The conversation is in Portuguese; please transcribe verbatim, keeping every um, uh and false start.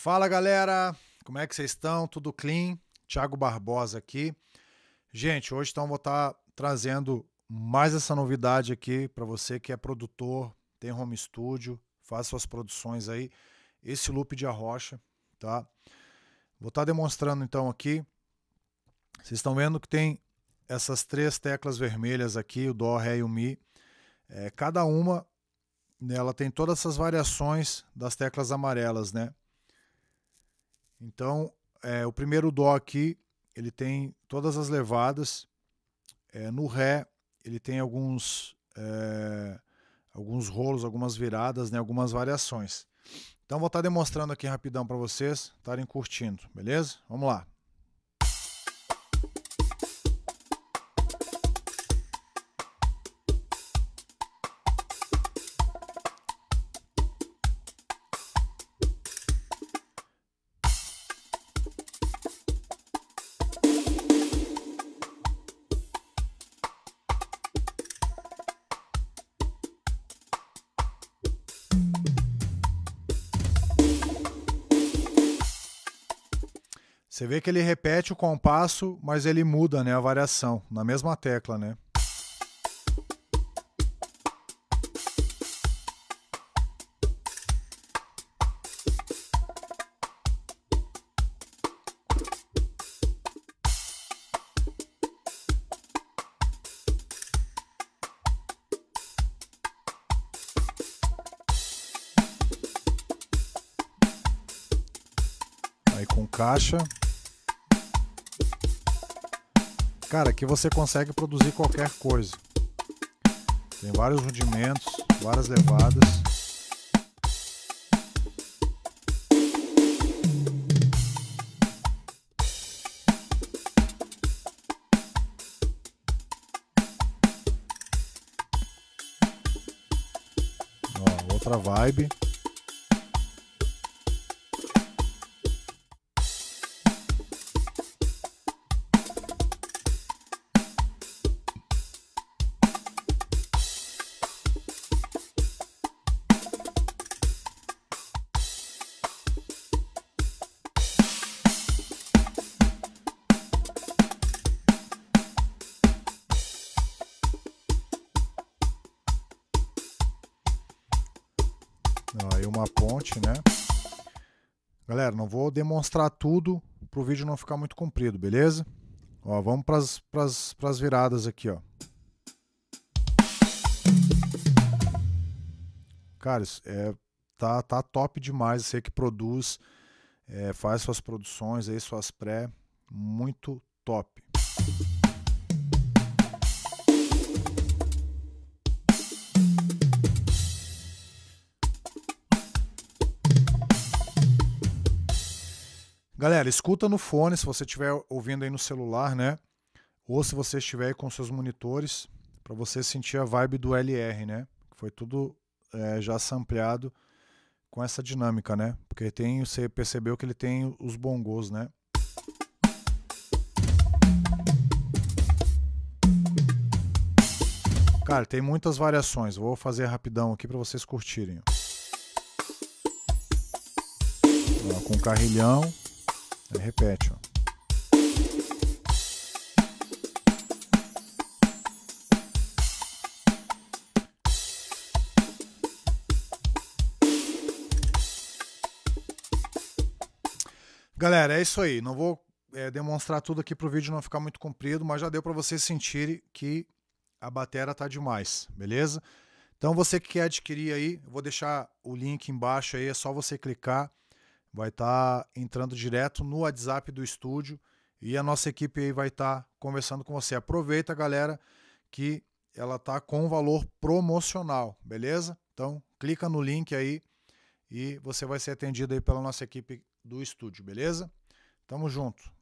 Fala galera, como é que vocês estão? Tudo clean? Thiago Barbosa aqui. Gente, hoje então vou estar trazendo mais essa novidade aqui para você que é produtor, tem home studio, faz suas produções aí. Esse loop de arrocha, tá? Vou estar demonstrando então aqui. Vocês estão vendo que tem essas três teclas vermelhas aqui, o Dó, Ré e o Mi. É, cada uma, ela tem todas essas variações das teclas amarelas, né? Então, é, o primeiro Dó aqui, ele tem todas as levadas. É, no Ré, ele tem alguns, é, alguns rolos, algumas viradas, né, algumas variações. Então, vou estar demonstrando aqui rapidão para vocês estarem curtindo, beleza? Vamos lá. Você vê que ele repete o compasso, mas ele muda, né, a variação, na mesma tecla, né? Aí com caixa. Cara, aqui você consegue produzir qualquer coisa. Tem vários rudimentos, várias levadas. Ó, outra vibe. Aí uma ponte, né? Galera, não vou demonstrar tudo para o vídeo não ficar muito comprido, beleza? Ó, vamos para as viradas aqui, ó. Cara, isso é, tá, tá top demais. Você que produz, é, faz suas produções aí, suas pré, muito top. Galera, escuta no fone se você estiver ouvindo aí no celular, né? Ou se você estiver aí com seus monitores, para você sentir a vibe do L R, né? Foi tudo é, já sampleado com essa dinâmica, né? Porque tem, você percebeu que ele tem os bongos, né? Cara, tem muitas variações. Vou fazer rapidão aqui para vocês curtirem. Ó, com carrilhão. Aí repete, ó. Galera, é isso aí. Não vou é, demonstrar tudo aqui para o vídeo não ficar muito comprido, mas já deu para vocês sentirem que a bateria tá demais, beleza? Então você que quer adquirir aí, eu vou deixar o link embaixo aí, é só você clicar. Vai estar tá entrando direto no WhatsApp do estúdio e a nossa equipe aí vai estar tá conversando com você. Aproveita, galera, que ela tá com valor promocional, beleza? Então, clica no link aí e você vai ser atendido aí pela nossa equipe do estúdio, beleza? Tamo junto.